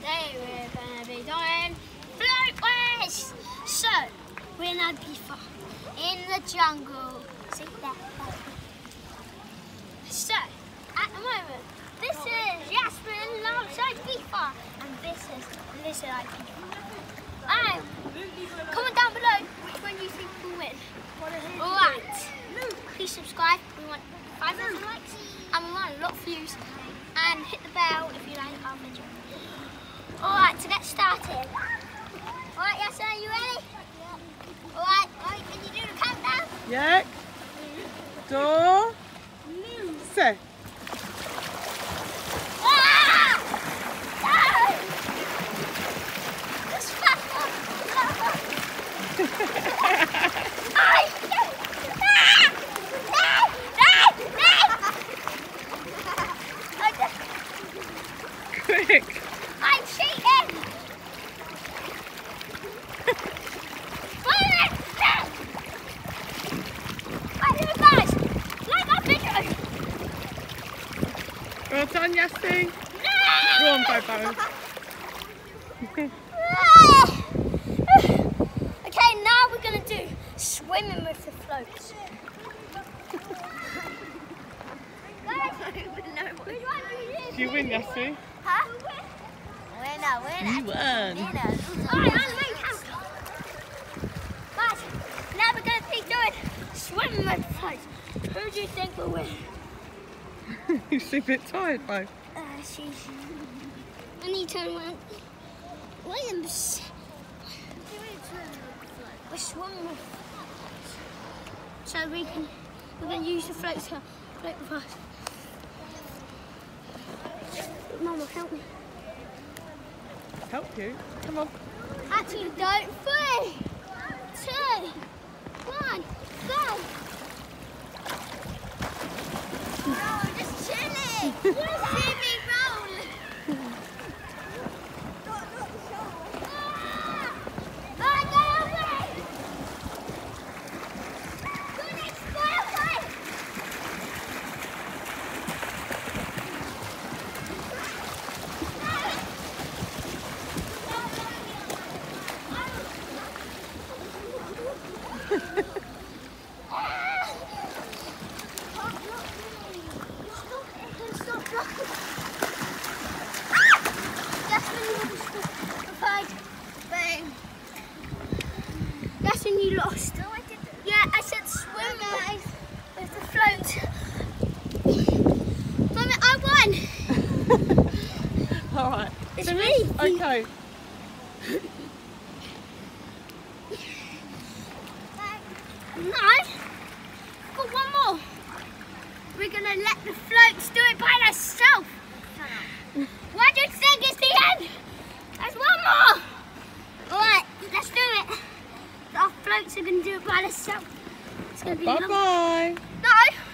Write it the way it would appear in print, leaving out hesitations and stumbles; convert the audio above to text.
Today we're going to be doing float race. So, we're in Ibiza, in the jungle. See that? So, at the moment, this is Yasmin alongside Ibiza, and this is Melissa like comment down below which one you think will win. Alright, please subscribe. We want 5,000 likes, and we want a lot of views. And hit the bell if you like our video. Alright, to get started. Alright, Yasser, are you ready? Yeah. Alright, can you do the countdown? Yeah. Door. Set. Ah! No! This fast one. Quick. I'm cheating! Guys, like our video! Well done, Yassi. No! Go on, Bobo. Okay, now we're going to do swimming with the floats. Do you win, Yassi? Huh? Winner. You won. Alright, on the main camera. Guys, now we're going to be doing swimming with the floats. Who do you think will win? You seem a bit tired, Bo. I need to turn around. Williams. We're swimming with floats. So we're going to use the floats to float with us. Mama, help me. Help you? Come on. Actually, don't. 3, 2, 1, go. No, I'm just chilling. See me roll. That's when you lost. No, I didn't. Yeah, I said swim with the float. Mummy, I won. All right. It's me. Okay. No, I've got one more. We're going to let the floats do it by themselves. What do you think is the end? There's one more. Alright, let's do it. Our floats are going to do it by themselves. It's going to be Bye-bye. No.